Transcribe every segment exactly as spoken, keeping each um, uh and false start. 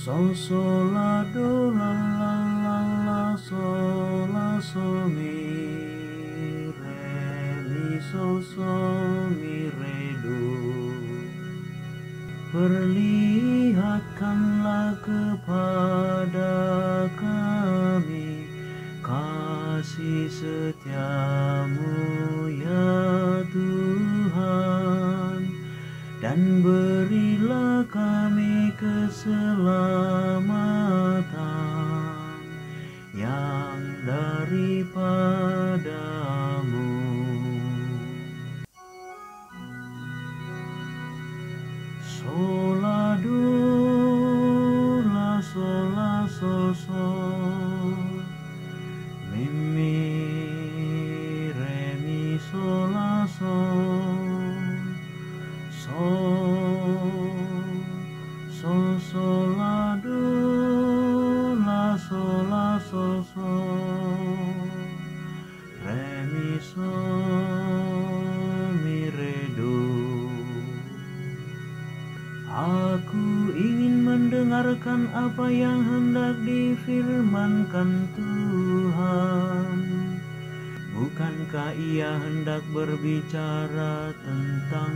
Sol sol la do la la la la sol la sol mi re mi sol sol mi re do. Perlihatkanlah kepada kami kasih setiamu ya Tuhan, dan berilah kami keselamatan yang daripadamu. Sol la do la sol la sol sol mi mi re mi sol la sol sol sol sol la do la sol la sol sol re mi sol mi re do. Aku ingin mendengarkan apa yang hendak difirmankan Tuhan. Bukankah Ia hendak berbicara tentang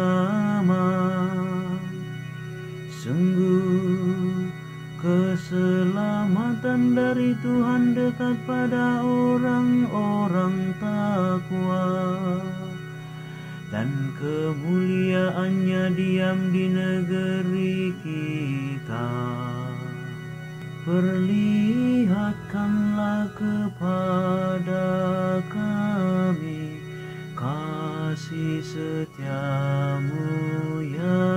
damai? Sungguh keselamatan dari Tuhan dekat pada orang-orang takwa, dan kemuliaannya diam di negeri kita. Perlihatkanlah kepada kami kasih setiamu ya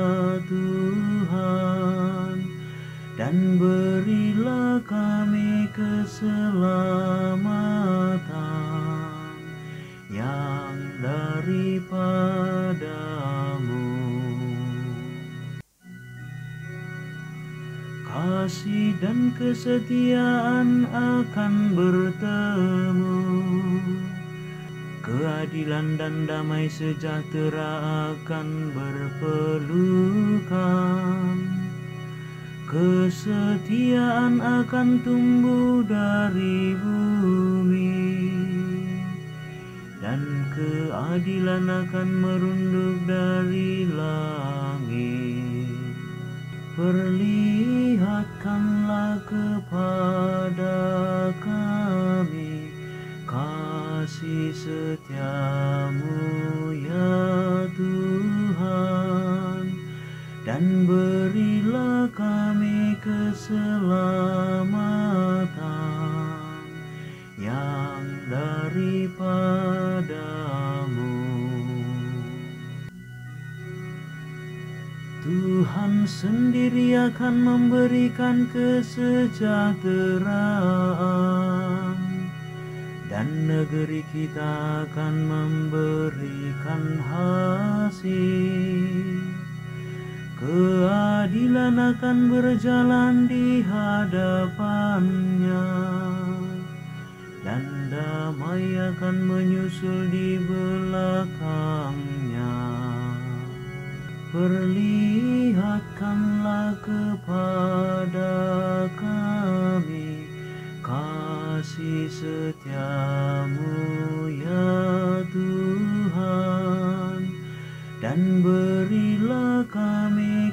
Tuhan, dan berilah kami keselamatan yang daripadamu. Kasih dan kesetiaan akan bertemu, keadilan dan damai sejahtera akan berpelukan. Kesetiaan akan tumbuh dari bumi, dan keadilan akan merunduk dari langit. Perlihatkanlah kepada kami kasih setiamu ya Tuhan, dan berilah kami keselamatan yang daripadamu. Tuhan sendiri akan memberikan kesejahteraan, dan negeri kita akan memberikan hasil. Keadilan akan berjalan di hadapannya, dan damai akan menyusul di belakangnya. Perlihatkanlah kepada kami kasih setiamu ya Tuhan, dan berilah kami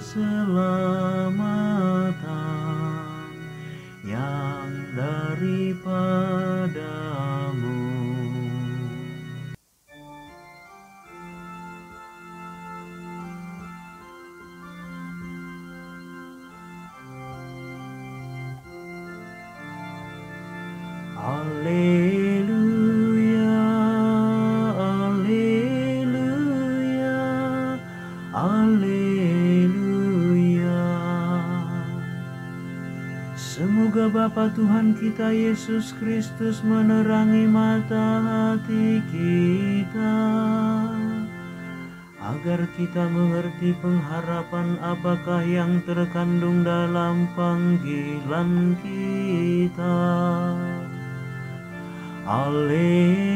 keselamatan yang daripadamu. Alleluia, alleluia, alleluia. Semoga Bapa Tuhan kita Yesus Kristus menerangi mata hati kita, agar kita mengerti pengharapan apakah yang terkandung dalam panggilan kita. Alleluia.